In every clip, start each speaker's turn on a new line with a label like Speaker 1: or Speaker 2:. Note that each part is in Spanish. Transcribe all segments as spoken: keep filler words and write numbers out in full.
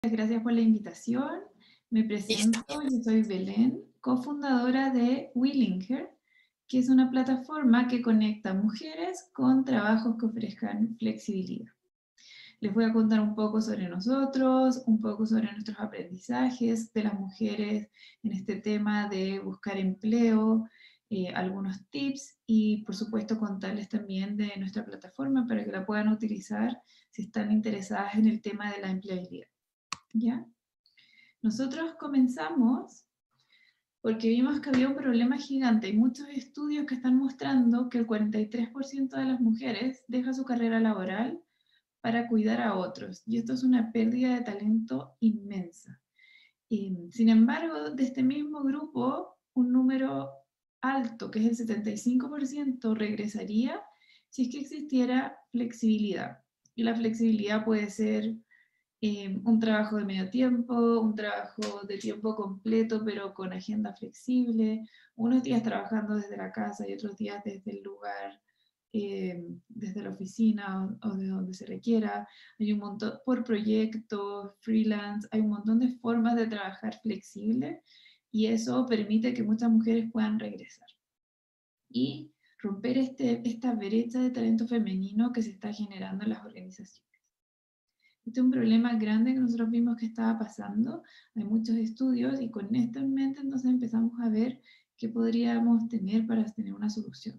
Speaker 1: Gracias por la invitación. Me
Speaker 2: Listo.
Speaker 1: presento, yo soy Belén, cofundadora de Willinger, que es una plataforma que conecta mujeres con trabajos que ofrezcan flexibilidad. Les voy a contar un poco sobre nosotros, un poco sobre nuestros aprendizajes de las mujeres en este tema de buscar empleo, eh, algunos tips y por supuesto contarles también de nuestra plataforma para que la puedan utilizar si están interesadas en el tema de la empleabilidad. ¿Ya? Nosotros comenzamos porque vimos que había un problema gigante. Hay muchos estudios que están mostrando que el cuarenta y tres por ciento de las mujeres deja su carrera laboral para cuidar a otros. Y esto es una pérdida de talento inmensa. Y, sin embargo, de este mismo grupo, un número alto, que es el setenta y cinco por ciento, regresaría si es que existiera flexibilidad. Y la flexibilidad puede ser eh, un trabajo de medio tiempo, un trabajo de tiempo completo pero con agenda flexible, unos días trabajando desde la casa y otros días desde el lugar, eh, desde la oficina o, o de donde se requiera. Hay un montón, por proyecto, freelance, hay un montón de formas de trabajar flexible y eso permite que muchas mujeres puedan regresar. Y romper este, esta brecha de talento femenino que se está generando en las organizaciones. Este es un problema grande que nosotros vimos que estaba pasando, hay muchos estudios y con esto en mente entonces empezamos a ver qué podríamos tener para tener una solución.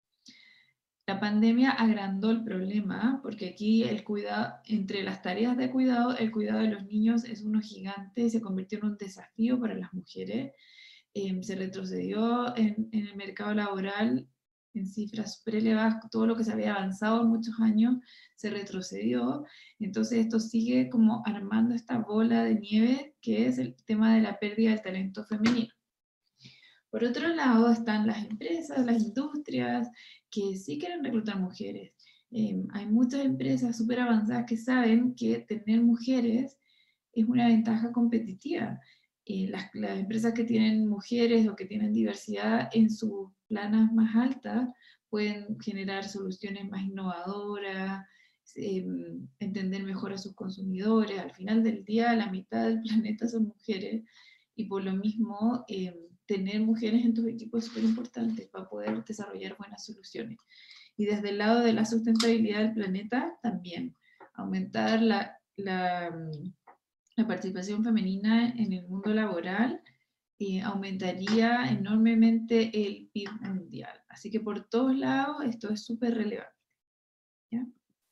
Speaker 1: La pandemia agrandó el problema porque aquí el cuidado, entre las tareas de cuidado, el cuidado de los niños es uno gigante, se convirtió en un desafío para las mujeres, eh, se retrocedió en, en el mercado laboral en cifras súper elevadas, todo lo que se había avanzado en muchos años se retrocedió, entonces esto sigue como armando esta bola de nieve que es el tema de la pérdida del talento femenino. Por otro lado están las empresas, las industrias, que sí quieren reclutar mujeres. Eh, hay muchas empresas súper avanzadas que saben que tener mujeres es una ventaja competitiva. Eh, las, las empresas que tienen mujeres o que tienen diversidad en sus planas más altas pueden generar soluciones más innovadoras, eh, entender mejor a sus consumidores. Al final del día, la mitad del planeta son mujeres y por lo mismo eh, tener mujeres en tus equipos es súper importante para poder desarrollar buenas soluciones. Y desde el lado de la sustentabilidad del planeta también, aumentar la, la, la participación femenina en el mundo laboral eh, aumentaría enormemente el P I B mundial. Así que por todos lados esto es súper relevante. ¿Ya?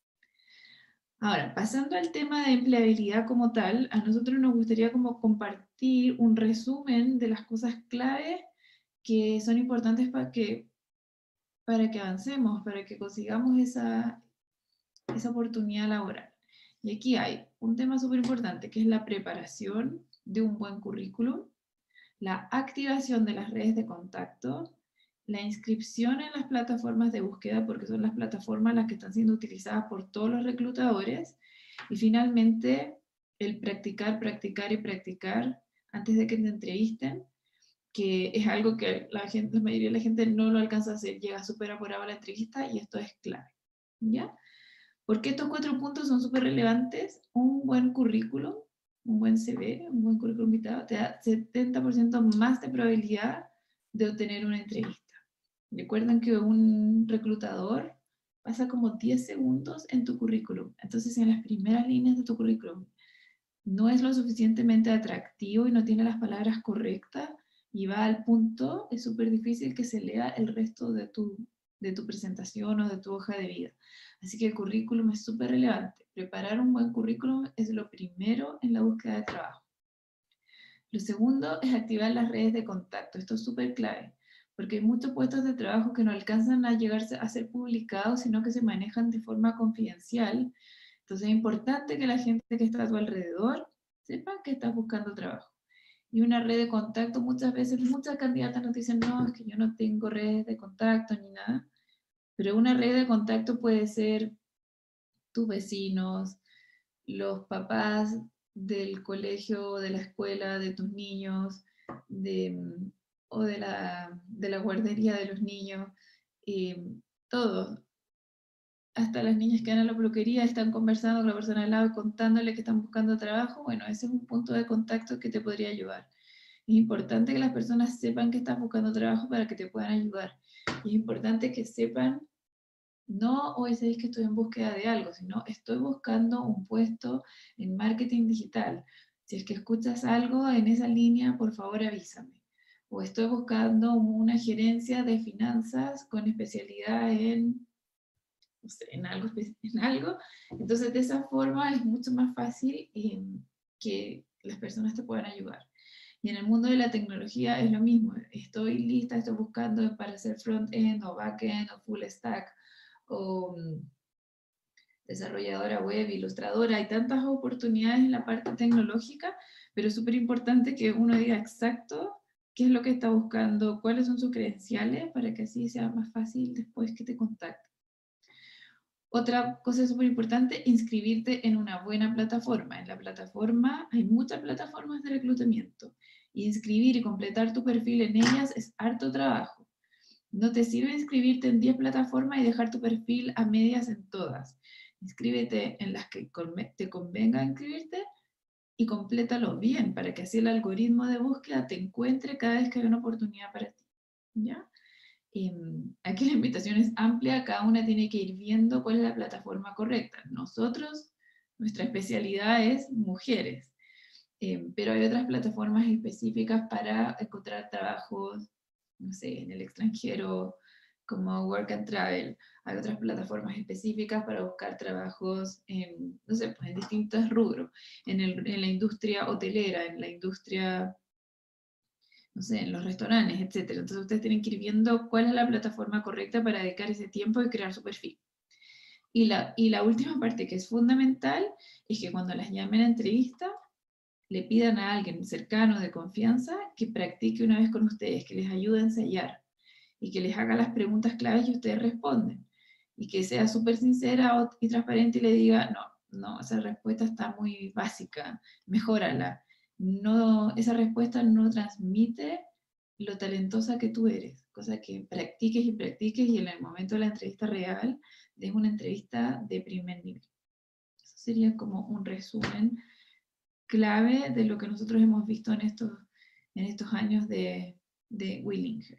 Speaker 1: Ahora, pasando al tema de empleabilidad como tal, a nosotros nos gustaría como compartir un resumen de las cosas clave que son importantes para que, para que avancemos, para que consigamos esa, esa oportunidad laboral. Y aquí hay un tema súper importante, que es la preparación de un buen currículum, la activación de las redes de contacto, la inscripción en las plataformas de búsqueda, porque son las plataformas las que están siendo utilizadas por todos los reclutadores, y finalmente el practicar, practicar y practicar antes de que te entrevisten, que es algo que la, gente, la mayoría de la gente no lo alcanza a hacer, llega súper apurado a la entrevista y esto es clave. ¿Ya? Porque estos cuatro puntos son súper relevantes. Un buen currículum, un buen C V, un buen currículum vitae, te da setenta por ciento más de probabilidad de obtener una entrevista. Recuerden que un reclutador pasa como diez segundos en tu currículum. Entonces, en las primeras líneas de tu currículum no es lo suficientemente atractivo y no tiene las palabras correctas y va al punto, es súper difícil que se lea el resto de tu, de tu presentación o de tu hoja de vida. Así que el currículum es súper relevante. Preparar un buen currículum es lo primero en la búsqueda de trabajo. Lo segundo es activar las redes de contacto. Esto es súper clave, porque hay muchos puestos de trabajo que no alcanzan a llegar a ser publicados, sino que se manejan de forma confidencial. Entonces es importante que la gente que está a tu alrededor sepa que estás buscando trabajo. Y una red de contacto, muchas veces, muchas candidatas nos dicen, no, es que yo no tengo redes de contacto ni nada, pero una red de contacto puede ser tus vecinos, los papás del colegio, de la escuela, de tus niños, de, o de la, de la guardería de los niños, eh, todos. hasta las niñas que van a la peluquería están conversando con la persona al lado y contándole que están buscando trabajo, bueno, ese es un punto de contacto que te podría ayudar. Es importante que las personas sepan que estás buscando trabajo para que te puedan ayudar. Y es importante que sepan, no hoy se dice que estoy en búsqueda de algo, sino estoy buscando un puesto en marketing digital. Si es que escuchas algo en esa línea, por favor avísame. O estoy buscando una gerencia de finanzas con especialidad en, no sé, en algo, en algo. Entonces de esa forma es mucho más fácil eh, que las personas te puedan ayudar. Y en el mundo de la tecnología es lo mismo. Estoy lista, estoy buscando para hacer front-end o back-end o full stack o um, desarrolladora web, ilustradora. Hay tantas oportunidades en la parte tecnológica, pero es súper importante que uno diga exacto qué es lo que está buscando, cuáles son sus credenciales, para que así sea más fácil después que te contacten. Otra cosa súper importante, inscribirte en una buena plataforma. En la plataforma, hay muchas plataformas de reclutamiento. Inscribir y completar tu perfil en ellas es harto trabajo. No te sirve inscribirte en diez plataformas y dejar tu perfil a medias en todas. Inscríbete en las que te convenga inscribirte y complétalo bien, para que así el algoritmo de búsqueda te encuentre cada vez que hay una oportunidad para ti. ¿Ya? Eh, aquí la invitación es amplia, cada una tiene que ir viendo cuál es la plataforma correcta. Nosotros, nuestra especialidad es mujeres, eh, pero hay otras plataformas específicas para encontrar trabajos, no sé, en el extranjero, como Work and Travel. Hay otras plataformas específicas para buscar trabajos en, no sé, pues en distintos rubros, en, el, en la industria hotelera, en la industria, no sé, en los restaurantes, etcétera. Entonces ustedes tienen que ir viendo cuál es la plataforma correcta para dedicar ese tiempo y crear su perfil. Y la, y la última parte que es fundamental es que cuando las llamen a entrevista, le pidan a alguien cercano de confianza que practique una vez con ustedes, que les ayude a ensayar y que les haga las preguntas claves y ustedes responden. Y que sea súper sincera y transparente y le diga, no, no, esa respuesta está muy básica, mejórala. No, esa respuesta no transmite lo talentosa que tú eres, cosa que practiques y practiques y en el momento de la entrevista real des una entrevista de primer nivel. Eso sería como un resumen clave de lo que nosotros hemos visto en estos, en estos años de, de Willinger.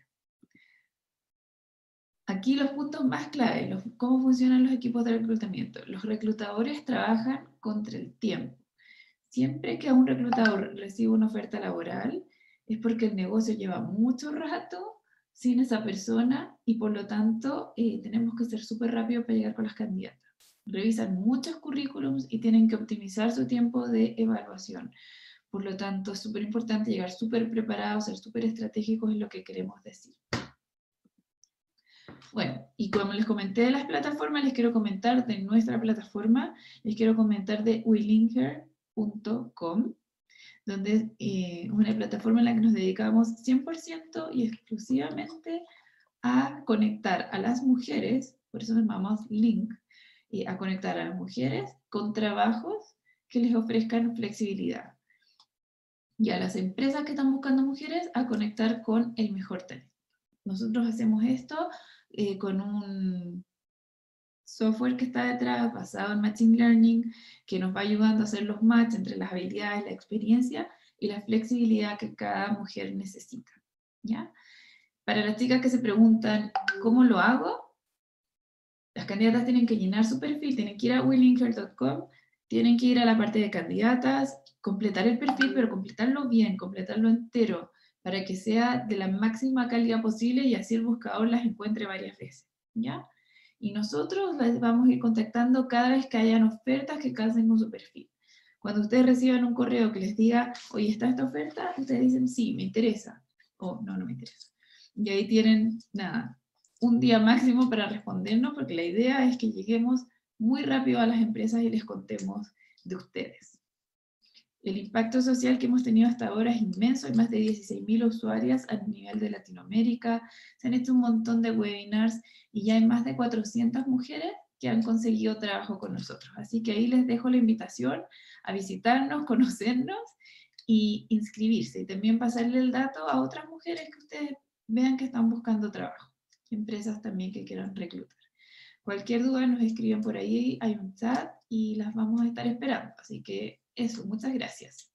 Speaker 1: Aquí los puntos más clave, los, cómo funcionan los equipos de reclutamiento. Los reclutadores trabajan contra el tiempo. Siempre que un reclutador recibe una oferta laboral, es porque el negocio lleva mucho rato sin esa persona y por lo tanto eh, tenemos que ser súper rápidos para llegar con las candidatas. Revisan muchos currículums y tienen que optimizar su tiempo de evaluación. Por lo tanto, es súper importante llegar súper preparados, ser súper estratégicos en lo que queremos decir. Bueno, y como les comenté de las plataformas, les quiero comentar de nuestra plataforma, les quiero comentar de willinger punto com, donde es eh, una plataforma en la que nos dedicamos cien por ciento y exclusivamente a conectar a las mujeres, por eso nos llamamos Link, eh, a conectar a las mujeres con trabajos que les ofrezcan flexibilidad. Y a las empresas que están buscando mujeres a conectar con el mejor talento. Nosotros hacemos esto eh, con un software que está detrás, basado en Machine Learning, que nos va ayudando a hacer los match entre las habilidades, la experiencia y la flexibilidad que cada mujer necesita. ¿Ya? Para las chicas que se preguntan, ¿cómo lo hago? Las candidatas tienen que llenar su perfil, tienen que ir a willinger punto com, tienen que ir a la parte de candidatas, completar el perfil, pero completarlo bien, completarlo entero, para que sea de la máxima calidad posible y así el buscador las encuentre varias veces, ¿ya? Y nosotros las vamos a ir contactando cada vez que hayan ofertas que calcen con su perfil. Cuando ustedes reciban un correo que les diga, oye, ¿está esta oferta? Ustedes dicen, sí, me interesa, o no, no me interesa. Y ahí tienen, nada, un día máximo para respondernos, porque la idea es que lleguemos muy rápido a las empresas y les contemos de ustedes. El impacto social que hemos tenido hasta ahora es inmenso, hay más de dieciséis mil usuarias a nivel de Latinoamérica, se han hecho un montón de webinars y ya hay más de cuatrocientas mujeres que han conseguido trabajo con nosotros. Así que ahí les dejo la invitación a visitarnos, conocernos y inscribirse. Y también pasarle el dato a otras mujeres que ustedes vean que están buscando trabajo, empresas también que quieran reclutar. Cualquier duda nos escriben por ahí, hay un chat y las vamos a estar esperando. Así que eso, muchas gracias.